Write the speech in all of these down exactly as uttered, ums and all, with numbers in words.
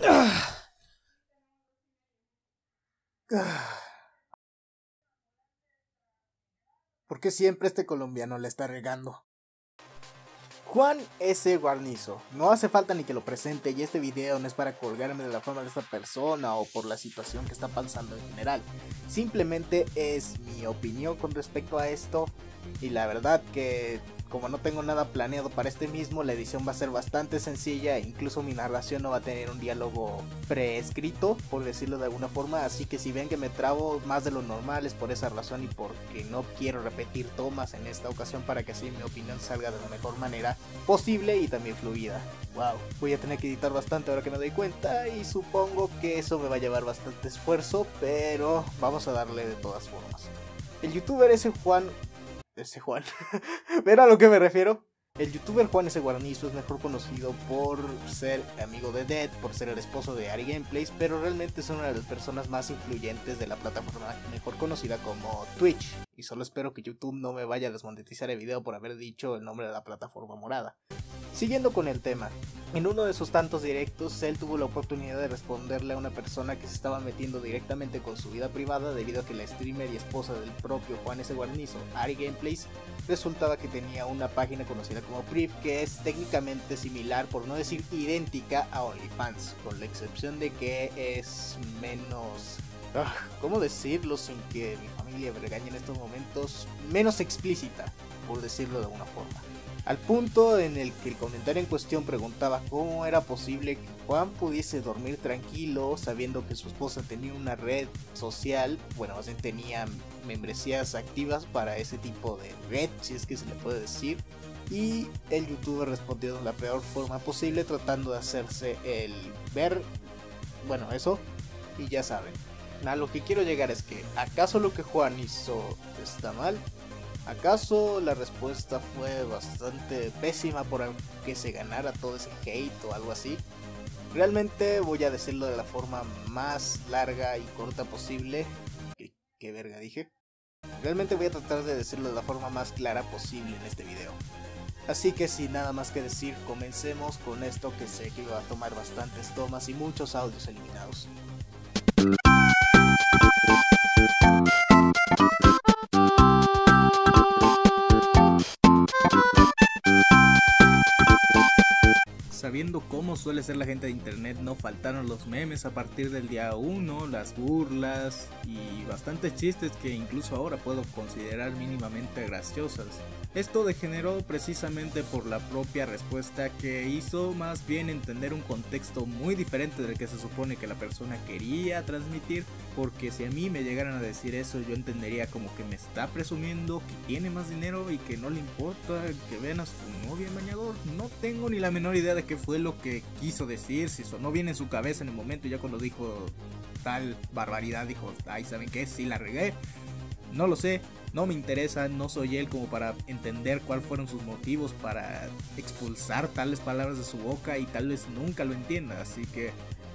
¿Por qué siempre este colombiano le está regando? Juan S. Guarnizo. No hace falta ni que lo presente, y este video no es para colgarme de la fama de esta persona o por la situación que está pasando en general. Simplemente es mi opinión con respecto a esto, y la verdad que como no tengo nada planeado para este mismo, la edición va a ser bastante sencilla, e incluso mi narración no va a tener un diálogo preescrito, por decirlo de alguna forma, así que si ven que me trabo más de lo normal es por esa razón y porque no quiero repetir tomas en esta ocasión para que así mi opinión salga de la mejor manera posible y también fluida. Wow, voy a tener que editar bastante ahora que me doy cuenta y supongo que eso me va a llevar bastante esfuerzo, pero vamos a darle de todas formas. El youtuber ese Juan... ese Juan... ¿Ven a lo que me refiero? El youtuber Juan S. Guarnizo es mejor conocido por ser amigo de Dead, por ser el esposo de Ari Gameplays, pero realmente es una de las personas más influyentes de la plataforma mejor conocida como Twitch. Y solo espero que YouTube no me vaya a desmonetizar el video por haber dicho el nombre de la plataforma morada. Siguiendo con el tema, en uno de sus tantos directos, él tuvo la oportunidad de responderle a una persona que se estaba metiendo directamente con su vida privada debido a que la streamer y esposa del propio Juan S. Guarnizo, Ari Gameplays, resultaba que tenía una página conocida como Priv, que es técnicamente similar, por no decir idéntica, a OnlyFans, con la excepción de que es menos... ¿cómo decirlo sin que mi familia me regañe en estos momentos? Menos explícita, por decirlo de alguna forma. Al punto en el que el comentario en cuestión preguntaba cómo era posible que Juan pudiese dormir tranquilo sabiendo que su esposa tenía una red social, bueno, más bien tenía membresías activas para ese tipo de red, si es que se le puede decir, y el youtuber respondió de la peor forma posible tratando de hacerse el ver, bueno, eso, y ya saben. A lo que quiero llegar es que, ¿acaso lo que Juan hizo está mal? ¿Acaso la respuesta fue bastante pésima por que se ganara todo ese hate o algo así? Realmente voy a decirlo de la forma más larga y corta posible. ¿Qué, qué verga dije? Realmente voy a tratar de decirlo de la forma más clara posible en este video. Así que sin nada más que decir, comencemos con esto que sé que va a tomar bastantes tomas y muchos audios eliminados. Sabiendo cómo suele ser la gente de internet, no faltaron los memes a partir del día uno, las burlas y bastantes chistes que incluso ahora puedo considerar mínimamente graciosas. Esto degeneró precisamente por la propia respuesta que hizo más bien entender un contexto muy diferente del que se supone que la persona quería transmitir, porque si a mí me llegaran a decir eso yo entendería como que me está presumiendo que tiene más dinero y que no le importa que vean a su novia en bañador. No tengo ni la menor idea de qué fue lo que quiso decir, si sonó bien en su cabeza en el momento y ya cuando dijo tal barbaridad dijo, ay, ¿saben qué? Sí la regué. No lo sé, no me interesa, no soy él como para entender cuáles fueron sus motivos para expulsar tales palabras de su boca y tal vez nunca lo entienda, así que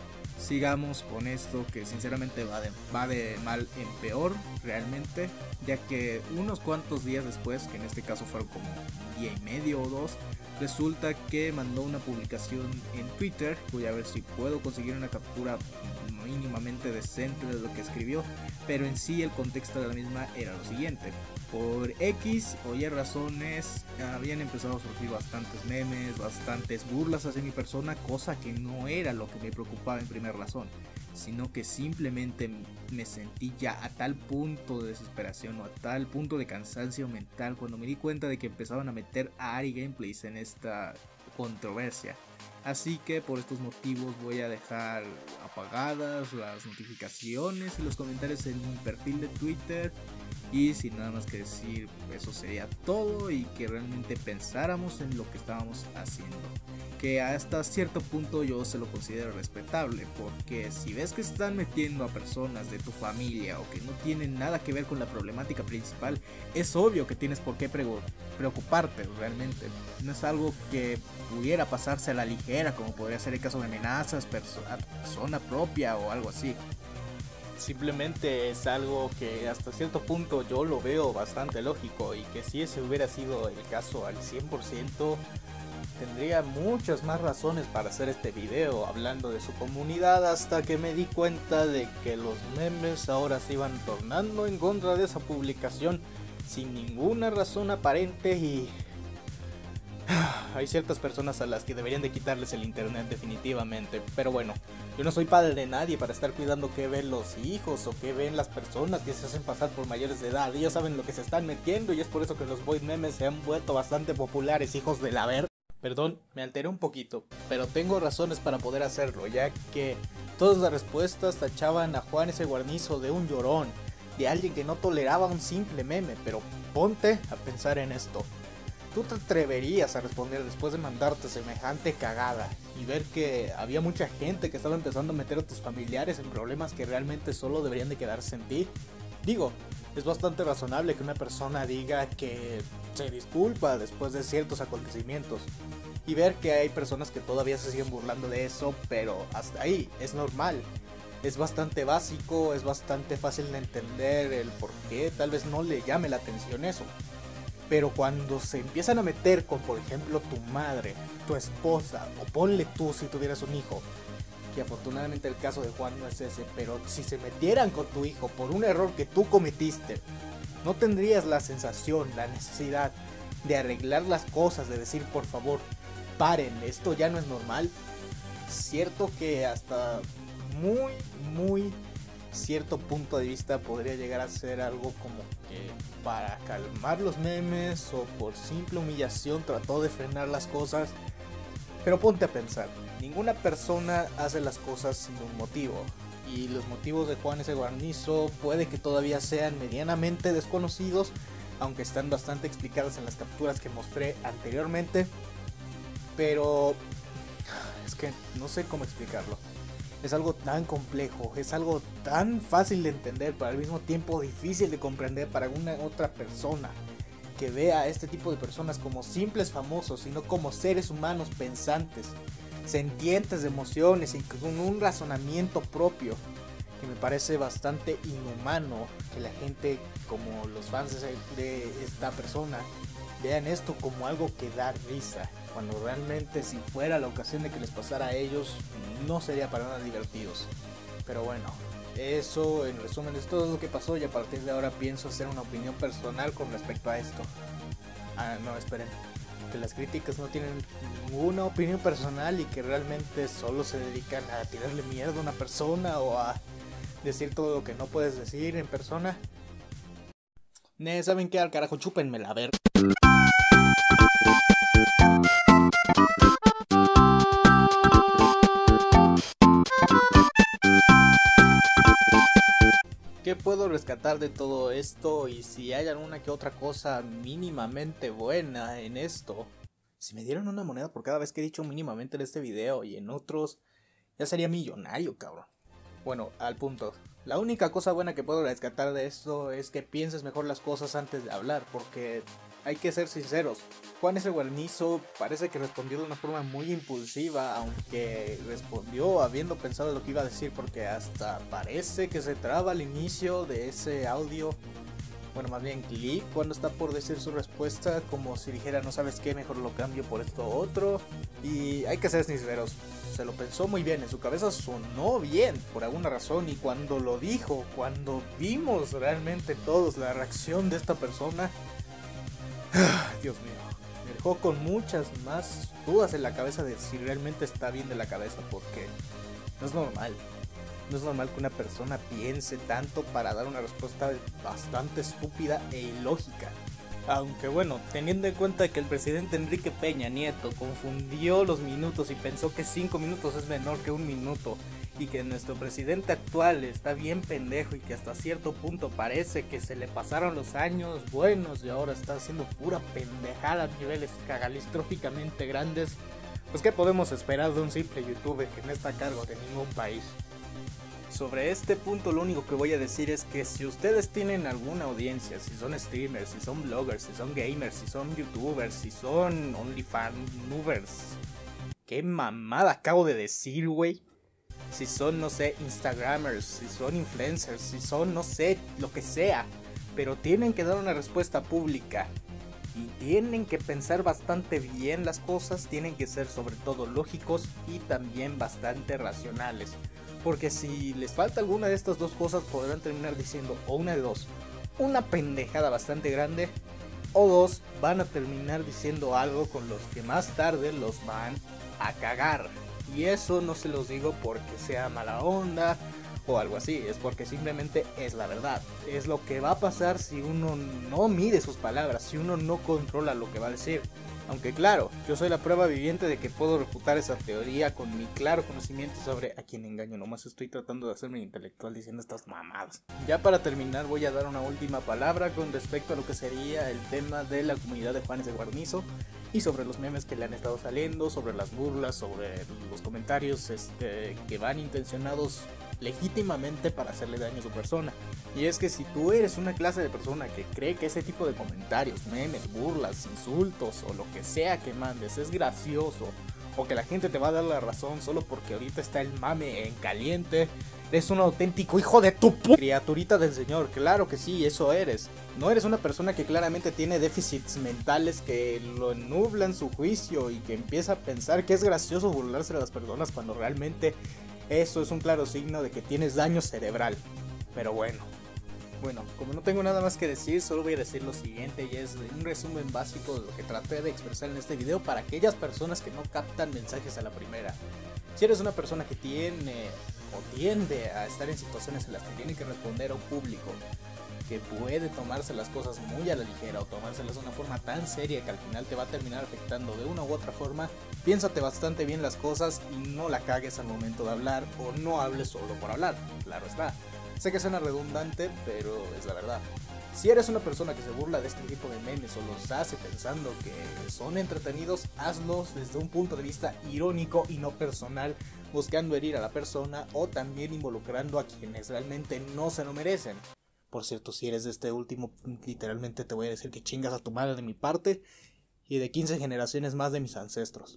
sigamos con esto que sinceramente va de, va de mal en peor realmente, ya que unos cuantos días después, que en este caso fueron como un día y medio o dos, resulta que mandó una publicación en Twitter. Voy a ver si puedo conseguir una captura mínimamente decente de lo que escribió, pero en sí el contexto de la misma era lo siguiente: por X o Y razones habían empezado a surgir bastantes memes, bastantes burlas hacia mi persona, cosa que no era lo que me preocupaba en primera razón, sino que simplemente me sentí ya a tal punto de desesperación o a tal punto de cansancio mental cuando me di cuenta de que empezaban a meter a Ari Gameplays en esta controversia. Así que por estos motivos voy a dejar apagadas las notificaciones y los comentarios en mi perfil de Twitter. Y sin nada más que decir, eso sería todo, y que realmente pensáramos en lo que estábamos haciendo, que hasta cierto punto yo se lo considero respetable, porque si ves que están metiendo a personas de tu familia o que no tienen nada que ver con la problemática principal, es obvio que tienes por qué preocuparte realmente. No es algo que pudiera pasarse a la ligera, como podría ser el caso de amenazas a tu persona propia o algo así. Simplemente es algo que hasta cierto punto yo lo veo bastante lógico, y que si ese hubiera sido el caso al cien por ciento, tendría muchas más razones para hacer este video hablando de su comunidad, hasta que me di cuenta de que los memes ahora se iban tornando en contra de esa publicación sin ninguna razón aparente, y hay ciertas personas a las que deberían de quitarles el internet definitivamente. Pero bueno, yo no soy padre de nadie para estar cuidando qué ven los hijos o qué ven las personas que se hacen pasar por mayores de edad. Ellos saben lo que se están metiendo, y es por eso que los voice memes se han vuelto bastante populares, hijos de la ver. Perdón, me alteré un poquito, pero tengo razones para poder hacerlo, ya que todas las respuestas tachaban a Juan ese Guarnizo de un llorón, de alguien que no toleraba un simple meme. Pero ponte a pensar en esto. ¿Tú te atreverías a responder después de mandarte semejante cagada y ver que había mucha gente que estaba empezando a meter a tus familiares en problemas que realmente solo deberían de quedarse en ti? Digo, es bastante razonable que una persona diga que se disculpa después de ciertos acontecimientos, y ver que hay personas que todavía se siguen burlando de eso, pero hasta ahí, es normal. Es bastante básico, es bastante fácil de entender el por qué tal vez no le llame la atención eso. Pero cuando se empiezan a meter con, por ejemplo, tu madre, tu esposa, o ponle tú si tuvieras un hijo, que afortunadamente el caso de Juan no es ese, pero si se metieran con tu hijo por un error que tú cometiste, ¿no tendrías la sensación, la necesidad de arreglar las cosas, de decir por favor, paren, esto ya no es normal? Cierto que hasta muy, muy cierto punto de vista podría llegar a ser algo como que para calmar los memes o por simple humillación trató de frenar las cosas. Pero ponte a pensar, ninguna persona hace las cosas sin un motivo, y los motivos de Juan ese Guarnizo puede que todavía sean medianamente desconocidos, aunque están bastante explicados en las capturas que mostré anteriormente. Pero es que no sé cómo explicarlo. Es algo tan complejo, es algo tan fácil de entender, pero al mismo tiempo difícil de comprender para una otra persona que vea a este tipo de personas como simples famosos, sino como seres humanos pensantes, sentientes de emociones y con un razonamiento propio, que me parece bastante inhumano que la gente como los fans de esta persona vean esto como algo que da risa, cuando realmente si fuera la ocasión de que les pasara a ellos no sería para nada divertidos. Pero bueno, eso en resumen es todo lo que pasó, y a partir de ahora pienso hacer una opinión personal con respecto a esto. Ah, no, esperen, que las críticas no tienen ninguna opinión personal y que realmente solo se dedican a tirarle mierda a una persona o a decir todo lo que no puedes decir en persona. Ne, ¿saben qué? Al carajo, chúpenmela, a ver. ¿Qué puedo rescatar de todo esto? Y si hay alguna que otra cosa mínimamente buena en esto. Si me dieran una moneda por cada vez que he dicho mínimamente en este video, y en otros ya sería millonario, cabrón. Bueno, al punto. La única cosa buena que puedo rescatar de esto es que pienses mejor las cosas antes de hablar, porque hay que ser sinceros. Juan ese Guarnizo parece que respondió de una forma muy impulsiva, aunque respondió habiendo pensado lo que iba a decir, porque hasta parece que se traba al inicio de ese audio. Bueno, más bien clip, cuando está por decir su respuesta, como si dijera, no sabes qué, mejor lo cambio por esto otro. Y hay que ser sinceros, se lo pensó muy bien, en su cabeza sonó bien por alguna razón, y cuando lo dijo, cuando vimos realmente todos la reacción de esta persona, Dios mío, me dejó con muchas más dudas en la cabeza de si realmente está bien de la cabeza, porque no es normal. No es normal que una persona piense tanto para dar una respuesta bastante estúpida e ilógica. Aunque bueno, teniendo en cuenta que el presidente Enrique Peña Nieto confundió los minutos y pensó que cinco minutos es menor que un minuto, y que nuestro presidente actual está bien pendejo y que hasta cierto punto parece que se le pasaron los años buenos y ahora está haciendo pura pendejada a niveles cagalistróficamente grandes, pues ¿qué podemos esperar de un simple youtuber que no está a cargo de ningún país? Sobre este punto lo único que voy a decir es que si ustedes tienen alguna audiencia, si son streamers, si son bloggers, si son gamers, si son youtubers, si son onlyfanubers, ¿qué mamada acabo de decir, güey? Si son, no sé, instagramers, si son influencers, si son, no sé, lo que sea, pero tienen que dar una respuesta pública Y tienen que pensar bastante bien las cosas, tienen que ser sobre todo lógicos y también bastante racionales. Porque si les falta alguna de estas dos cosas podrán terminar diciendo o una de dos, una pendejada bastante grande, o dos, van a terminar diciendo algo con los que más tarde los van a cagar. Y eso no se los digo porque sea mala onda o algo así, es porque simplemente es la verdad. Es lo que va a pasar si uno no mide sus palabras, si uno no controla lo que va a decir. Aunque claro, yo soy la prueba viviente de que puedo refutar esa teoría con mi claro conocimiento sobre a quién engaño. Nomás estoy tratando de hacerme intelectual diciendo estas mamadas. Ya para terminar voy a dar una última palabra con respecto a lo que sería el tema de la comunidad de Juan ese Guarnizo y sobre los memes que le han estado saliendo, sobre las burlas, sobre los comentarios este, que van intencionados legítimamente para hacerle daño a su persona. Y es que si tú eres una clase de persona que cree que ese tipo de comentarios, memes, burlas, insultos o lo que sea que mandes es gracioso, o que la gente te va a dar la razón solo porque ahorita está el mame en caliente, eres un auténtico hijo de tu p*** criaturita del señor. Claro que sí, eso eres. No eres una persona que claramente tiene déficits mentales que lo ennublan su juicio y que empieza a pensar que es gracioso burlarse de las personas cuando realmente eso es un claro signo de que tienes daño cerebral. Pero bueno, bueno, como no tengo nada más que decir, solo voy a decir lo siguiente y es un resumen básico de lo que traté de expresar en este video para aquellas personas que no captan mensajes a la primera. Si eres una persona que tiene o tiende a estar en situaciones en las que tiene que responder a un público que puede tomarse las cosas muy a la ligera o tomárselas de una forma tan seria que al final te va a terminar afectando de una u otra forma, piénsate bastante bien las cosas y no la cagues al momento de hablar, o no hables solo por hablar, claro está. Sé que suena redundante, pero es la verdad. Si eres una persona que se burla de este tipo de memes o los hace pensando que son entretenidos, hazlos desde un punto de vista irónico y no personal, buscando herir a la persona o también involucrando a quienes realmente no se lo merecen. Por cierto, si eres de este último, literalmente te voy a decir que chingas a tu madre de mi parte y de quince generaciones más de mis ancestros.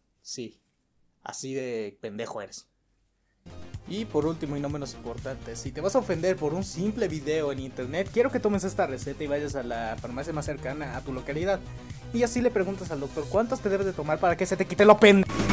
Sí, así de pendejo eres. Y por último y no menos importante, si te vas a ofender por un simple video en internet, quiero que tomes esta receta y vayas a la farmacia más cercana a tu localidad y así le preguntas al doctor cuántas te debes de tomar para que se te quite lo pendejo.